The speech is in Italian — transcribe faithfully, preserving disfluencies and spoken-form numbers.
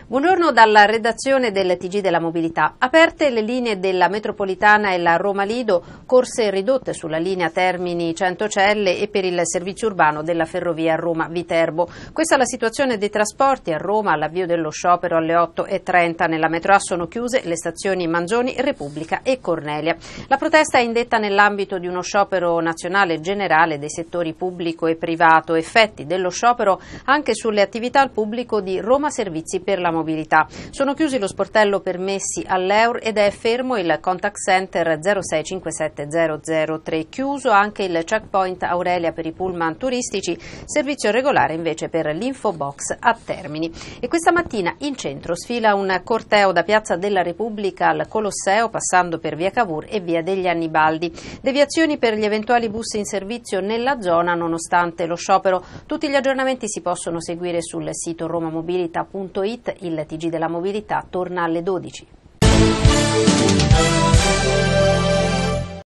Buongiorno dalla redazione del T G della Mobilità. Aperte le linee della metropolitana e la Roma Lido, corse ridotte sulla linea Termini Centocelle e per il servizio urbano della ferrovia Roma-Viterbo. Questa è la situazione dei trasporti a Roma all'avvio dello sciopero alle otto e trenta. Nella metro A sono chiuse le stazioni Manzoni, Repubblica e Cornelia. La protesta è indetta nell'ambito di uno sciopero nazionale generale dei settori pubblico e privato. Effetti dello sciopero anche sulle attività al pubblico di Roma Servizi per la Mobilità. Sono chiusi lo sportello permessi all'Eur ed è fermo il contact center zero sei cinque sette zero zero tre. Chiuso anche il checkpoint Aurelia per i pullman turistici, servizio regolare invece per l'Infobox a Termini. E questa mattina in centro sfila un corteo da Piazza della Repubblica al Colosseo, passando per via Cavour e via degli Annibaldi. Deviazioni per gli eventuali bus in servizio nella zona nonostante lo sciopero. Tutti gli aggiornamenti si possono seguire sul sito romamobilita punto it. Il T G della Mobilità torna alle dodici.